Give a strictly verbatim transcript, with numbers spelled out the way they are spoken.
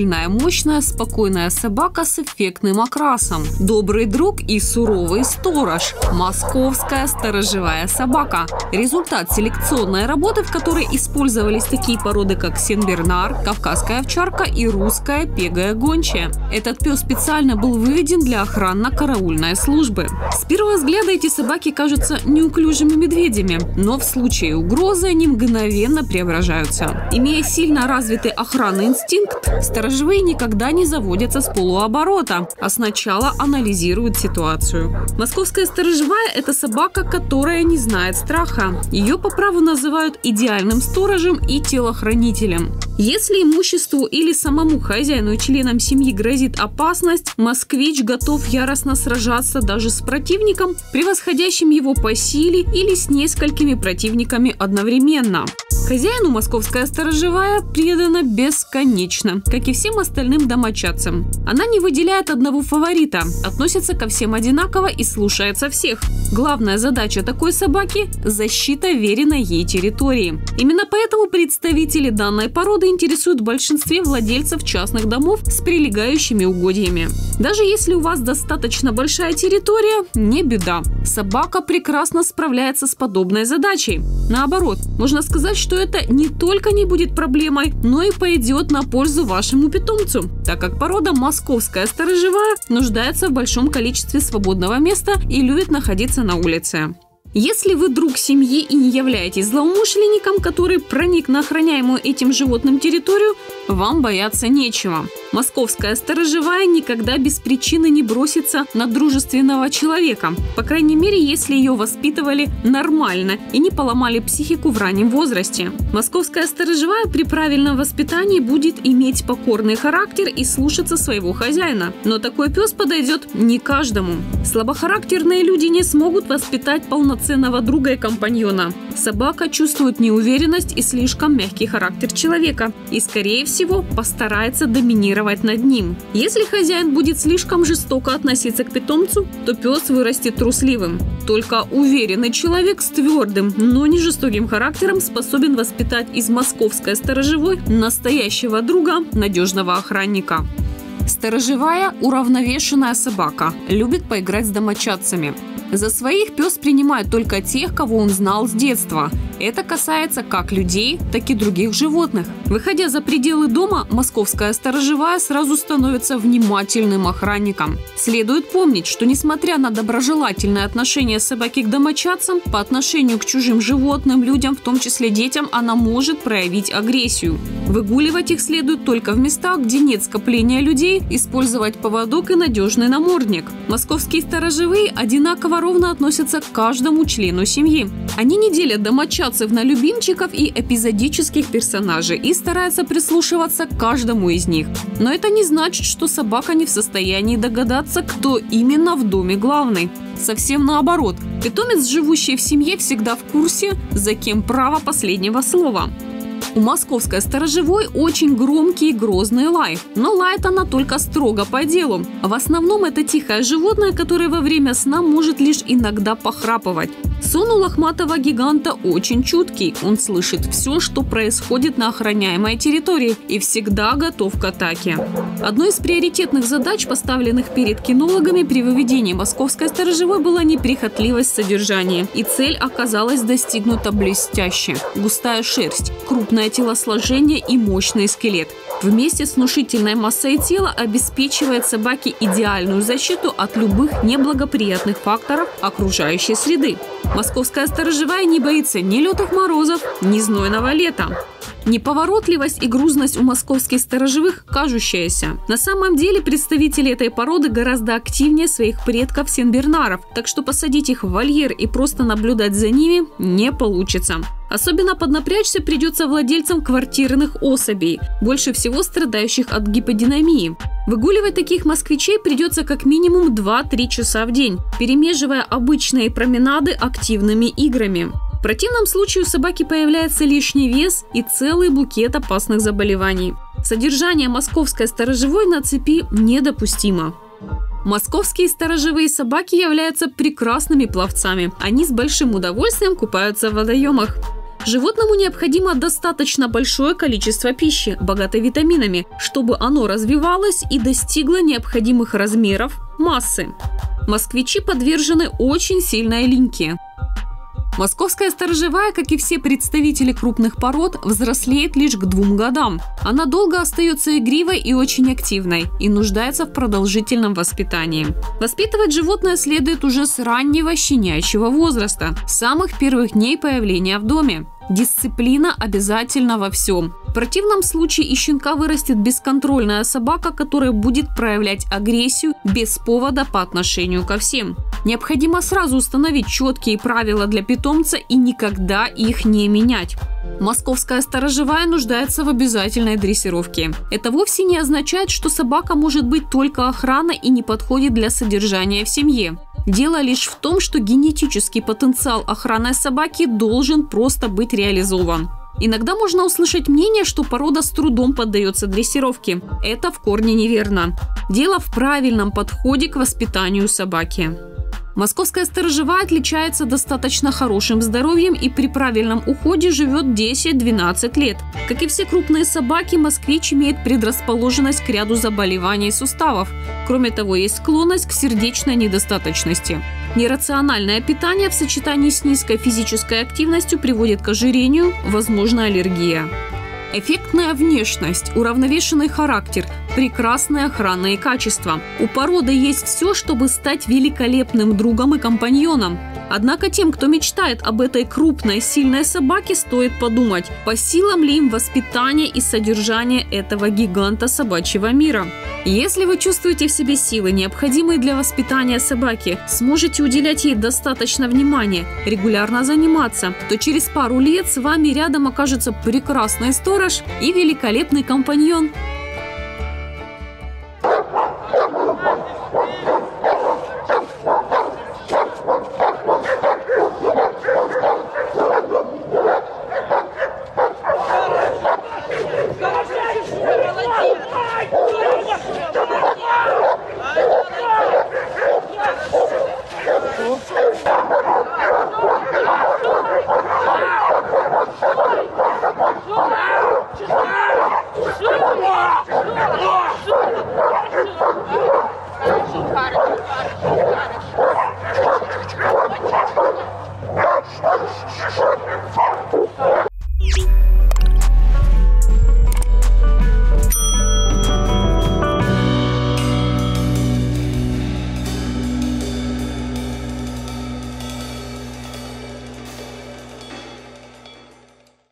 сильная, мощная, спокойная собака с эффектным окрасом. Добрый друг и суровый сторож. Московская сторожевая собака. Результат селекционной работы, в которой использовались такие породы, как сенбернар, кавказская овчарка и русская пегая гончая. Этот пес специально был выведен для охранно-караульной службы. С первого взгляда эти собаки кажутся неуклюжими медведями, но в случае угрозы они мгновенно преображаются. Имея сильно развитый охранный инстинкт, сторожевые никогда не заводятся с полуоборота, а сначала анализируют ситуацию. Московская сторожевая – это собака, которая не знает страха. Ее по праву называют идеальным сторожем и телохранителем. Если имуществу или самому хозяину и членам семьи грозит опасность, москвич готов яростно сражаться даже с противником, превосходящим его по силе, или с несколькими противниками одновременно. Хозяину московская сторожевая предана бесконечно, как и всем остальным домочадцам. Она не выделяет одного фаворита, относится ко всем одинаково и слушается всех. Главная задача такой собаки – защита веренной ей территории. Именно поэтому представители данной породы интересуют в большинстве владельцев частных домов с прилегающими угодьями. Даже если у вас достаточно большая территория, не беда. Собака прекрасно справляется с подобной задачей. Наоборот, можно сказать, что это не только не будет проблемой, но и пойдет на пользу вашему питомцу, так как порода московская сторожевая нуждается в большом количестве свободного места и любит находиться на улице. Если вы друг семьи и не являетесь злоумышленником, который проник на охраняемую этим животным территорию, вам бояться нечего. Московская сторожевая никогда без причины не бросится на дружественного человека, по крайней мере, если ее воспитывали нормально и не поломали психику в раннем возрасте. Московская сторожевая при правильном воспитании будет иметь покорный характер и слушаться своего хозяина. Но такой пес подойдет не каждому. Слабохарактерные люди не смогут воспитать полноценного друга и компаньона. Собака чувствует неуверенность и слишком мягкий характер человека и, скорее всего, постарается доминировать над ним. Если хозяин будет слишком жестоко относиться к питомцу, то пес вырастет трусливым. Только уверенный человек с твердым, но не жестоким характером способен воспитать из московской сторожевой настоящего друга, надежного охранника. Сторожевая – уравновешенная собака, любит поиграть с домочадцами. За своих пес принимает только тех, кого он знал с детства. Это касается как людей, так и других животных. Выходя за пределы дома, московская сторожевая сразу становится внимательным охранником. Следует помнить, что несмотря на доброжелательное отношение собаки к домочадцам, по отношению к чужим животным, людям, в том числе детям, она может проявить агрессию. Выгуливать их следует только в местах, где нет скопления людей, использовать поводок и надежный намордник. Московские сторожевые одинаково ровно относятся к каждому члену семьи. Они не делят домочадцев на любимчиков и эпизодических персонажей и стараются прислушиваться к каждому из них. Но это не значит, что собака не в состоянии догадаться, кто именно в доме главный. Совсем наоборот. Питомец, живущий в семье, всегда в курсе, за кем право последнего слова. У московской сторожевой очень громкий и грозный лай, но лает она только строго по делу. В основном это тихое животное, которое во время сна может лишь иногда похрапывать. Сон у лохматого гиганта очень чуткий, он слышит все, что происходит на охраняемой территории и всегда готов к атаке. Одной из приоритетных задач, поставленных перед кинологами при выведении московской сторожевой, была неприхотливость содержания, и цель оказалась достигнута блестяще. Густая шерсть, крупное телосложение и мощный скелет. Вместе с внушительной массой тела обеспечивает собаке идеальную защиту от любых неблагоприятных факторов окружающей среды. Московская сторожевая не боится ни лютых морозов, ни знойного лета. Неповоротливость и грузность у московских сторожевых кажущаяся. На самом деле представители этой породы гораздо активнее своих предков сенбернаров, так что посадить их в вольер и просто наблюдать за ними не получится. Особенно поднапрячься придется владельцам квартирных особей, больше всего страдающих от гиподинамии. Выгуливать таких москвичей придется как минимум два-три часа в день, перемеживая обычные променады активными играми. В противном случае у собаки появляется лишний вес и целый букет опасных заболеваний. Содержание московской сторожевой на цепи недопустимо. Московские сторожевые собаки являются прекрасными пловцами. Они с большим удовольствием купаются в водоемах. Животному необходимо достаточно большое количество пищи, богатой витаминами, чтобы оно развивалось и достигло необходимых размеров, массы. Москвичи подвержены очень сильной линьке. Московская сторожевая, как и все представители крупных пород, взрослеет лишь к двум годам. Она долго остается игривой и очень активной и нуждается в продолжительном воспитании. Воспитывать животное следует уже с раннего щенячьего возраста, с самых первых дней появления в доме. Дисциплина обязательна во всем. В противном случае из щенка вырастет бесконтрольная собака, которая будет проявлять агрессию без повода по отношению ко всем. Необходимо сразу установить четкие правила для питомца и никогда их не менять. Московская сторожевая нуждается в обязательной дрессировке. Это вовсе не означает, что собака может быть только охраной и не подходит для содержания в семье. Дело лишь в том, что генетический потенциал охранной собаки должен просто быть реализован. Иногда можно услышать мнение, что порода с трудом поддается дрессировке. Это в корне неверно. Дело в правильном подходе к воспитанию собаки. Московская сторожевая отличается достаточно хорошим здоровьем и при правильном уходе живет десять-двенадцать лет. Как и все крупные собаки, москвич имеет предрасположенность к ряду заболеваний суставов. Кроме того, есть склонность к сердечной недостаточности. Нерациональное питание в сочетании с низкой физической активностью приводит к ожирению, возможна аллергия. Эффектная внешность, уравновешенный характер, прекрасные охранные качества. У породы есть все, чтобы стать великолепным другом и компаньоном. Однако тем, кто мечтает об этой крупной, сильной собаке, стоит подумать, по силам ли им воспитание и содержание этого гиганта собачьего мира. Если вы чувствуете в себе силы, необходимые для воспитания собаки, сможете уделять ей достаточно внимания, регулярно заниматься, то через пару лет с вами рядом окажется прекрасный сторож и великолепный компаньон. Хорошо, хорошо, хорошо.